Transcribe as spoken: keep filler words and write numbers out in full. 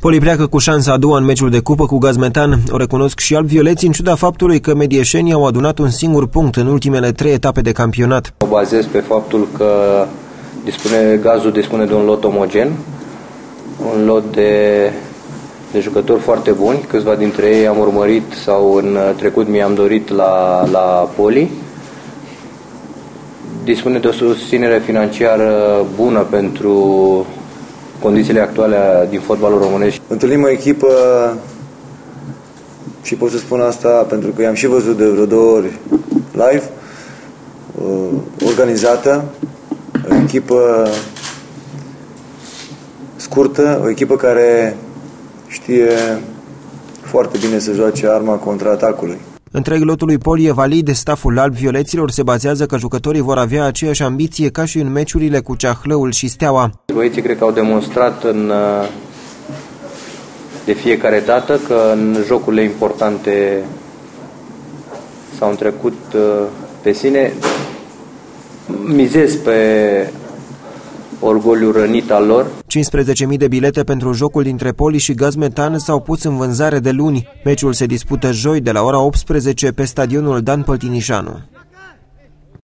Poli pleacă cu șansa a doua în meciul de cupă cu Gazmetan. O recunosc și alb-violeții, în ciuda faptului că medieșenii au adunat un singur punct în ultimele trei etape de campionat. Mă bazez pe faptul că dispune, Gazul dispune de un lot omogen, un lot de, de jucători foarte buni. Câțiva dintre ei am urmărit sau în trecut mi-am dorit la, la Poli. Dispune de o susținere financiară bună pentru condițiile actuale din fotbalul românesc. Întâlnim o echipă, și pot să spun asta pentru că i-am și văzut de vreo două ori live, organizată, o echipă scurtă, o echipă care știe foarte bine să joace arma contraatacului. Întreg lotul lui Poli e valid, staful alb-violeților se bazează că jucătorii vor avea aceeași ambiție ca și în meciurile cu Ceahlăul și Steaua. Băieții cred că au demonstrat în, de fiecare dată că în jocurile importante s-au întrecut pe sine. Mizez pe orgoliul rănit al lor. cincisprezece mii de bilete pentru jocul dintre Poli și Gazmetan s-au pus în vânzare de luni. Meciul se dispută joi de la ora optsprezece pe stadionul Dan Păltinișanu.